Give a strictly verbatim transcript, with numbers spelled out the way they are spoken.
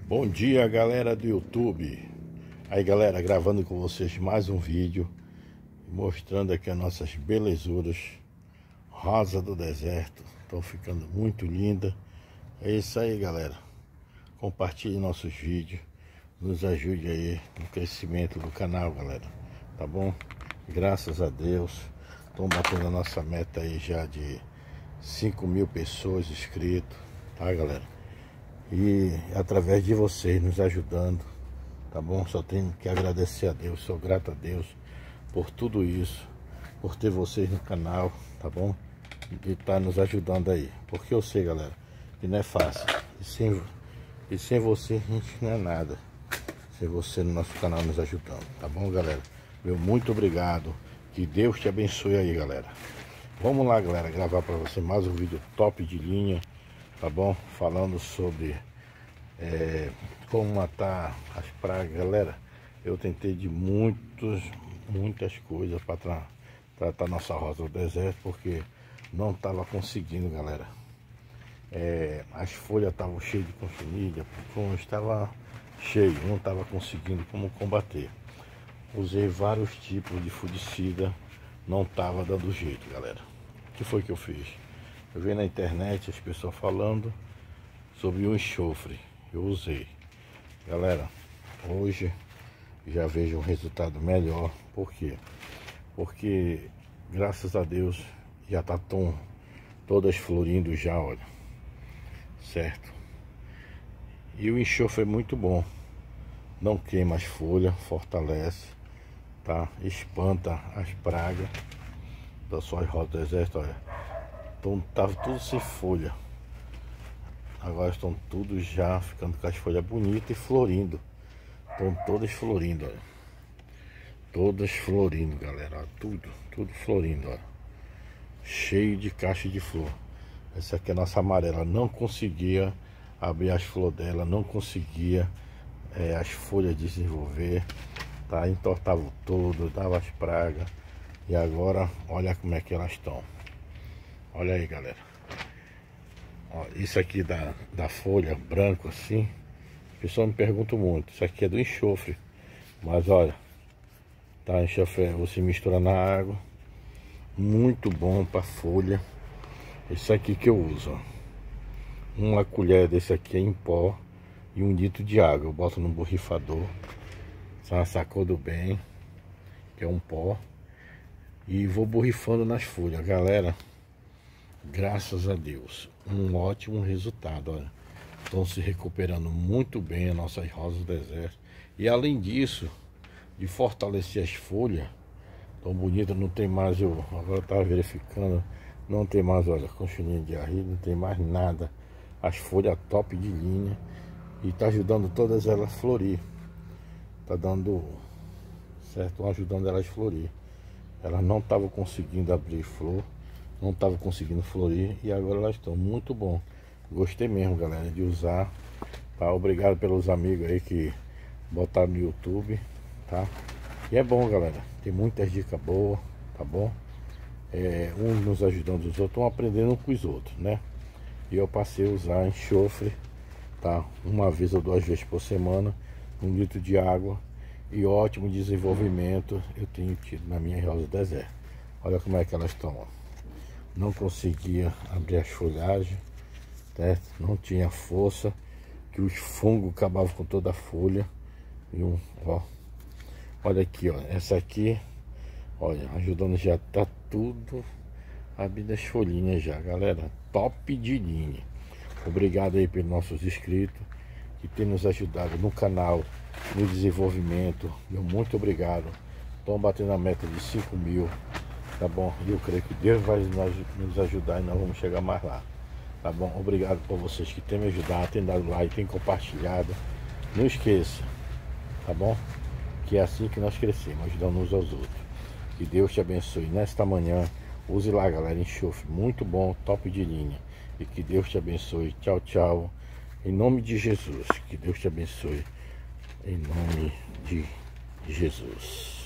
Bom dia, galera do YouTube. Aí, galera, gravando com vocês mais um vídeo mostrando aqui as nossas belezuras rosa do deserto. Estão ficando muito linda. É isso aí, galera. Compartilhe nossos vídeos, nos ajude aí no crescimento do canal, galera, tá bom? Graças a Deus estão batendo a nossa meta aí já de cinco mil pessoas inscritos, tá, galera? E através de vocês nos ajudando, tá bom? Só tenho que agradecer a Deus, sou grato a Deus por tudo isso, por ter vocês no canal, tá bom? E tá nos ajudando aí, porque eu sei, galera, que não é fácil, e sem, e sem você a gente não é nada, sem você no nosso canal nos ajudando, tá bom, galera? Meu muito obrigado, que Deus te abençoe aí, galera. Vamos lá, galera, gravar para você mais um vídeo top de linha, tá bom? Falando sobre é, como matar as pragas, galera. Eu tentei de muitos, muitas coisas para tra tratar nossa rosa do deserto, porque não estava conseguindo, galera. É, as folhas estavam cheias de consumida, estava cheio, não estava conseguindo como combater. Usei vários tipos de fungicida, não estava dando jeito, galera. O que foi que eu fiz? Eu vi na internet as pessoas falando sobre o enxofre. Eu usei. Galera, hoje já vejo um resultado melhor. Por quê? Porque, graças a Deus, já tá tão, todas florindo já, olha. Certo? E o enxofre é muito bom. Não queima as folhas, fortalece, tá? Espanta as pragas das suas rodas do deserto, olha. Então tava tudo sem folha. Agora estão tudo já ficando com as folhas bonitas e florindo. Estão todas florindo, olha. Todas florindo, galera. Olha, tudo, tudo florindo, olha. Cheio de caixa de flor. Essa aqui é a nossa amarela. Não conseguia abrir as flores dela, não conseguia é, as folhas desenvolver, tá? Entortava todo, dava as pragas. E agora, olha como é que elas estão. Olha aí, galera. Ó, isso aqui da, da folha branco assim, o pessoal me pergunta muito. Isso aqui é do enxofre. Mas olha, tá, enxofre você mistura na água. Muito bom para folha. Esse aqui que eu uso, ó. Uma colher desse aqui é em pó e um litro de água. Eu boto no borrifador. Sacou do bem, que é um pó. E vou borrifando nas folhas, galera. Graças a Deus, um ótimo resultado, olha. Estão se recuperando muito bem as nossas rosas do deserto. E além disso, de fortalecer as folhas, tão bonita, não tem mais, eu agora estava verificando, não tem mais, olha, conchinha de arriba, não tem mais nada. As folhas top de linha e tá ajudando todas elas a florir. Tá dando certo, ajudando elas a florir. Elas não estavam conseguindo abrir flor, não estavam conseguindo florir e agora elas estão muito bom. Gostei mesmo, galera, de usar, tá? Obrigado pelos amigos aí que botaram no YouTube, tá? E é bom, galera, tem muitas dicas boas, tá bom? É, uns nos ajudando, os outros estão aprendendo com os outros, né? E eu passei a usar enxofre, tá? Uma vez ou duas vezes por semana, um litro de água. E ótimo desenvolvimento eu tenho tido na minha rosa do deserto. Olha como é que elas estão, ó. Não conseguia abrir as folhagens, certo? Não tinha força, que os fungos acabavam com toda a folha. E um, ó, olha aqui, ó, essa aqui, olha, ajudando, já tá tudo abrindo as folhinhas já, galera. Top de linha. Obrigado aí pelos nossos inscritos que tem nos ajudado no canal, no desenvolvimento. Meu muito obrigado. Estão batendo a meta de cinco mil, tá bom? E eu creio que Deus vai nos ajudar e nós vamos chegar mais lá, tá bom? Obrigado por vocês que têm me ajudado, têm dado like, têm compartilhado. Não esqueça, tá bom? Que é assim que nós crescemos, ajudando uns aos outros. Que Deus te abençoe nesta manhã. Use lá, galera, enxofre, muito bom, top de linha. E que Deus te abençoe. Tchau, tchau. Em nome de Jesus, que Deus te abençoe. Em nome de Jesus.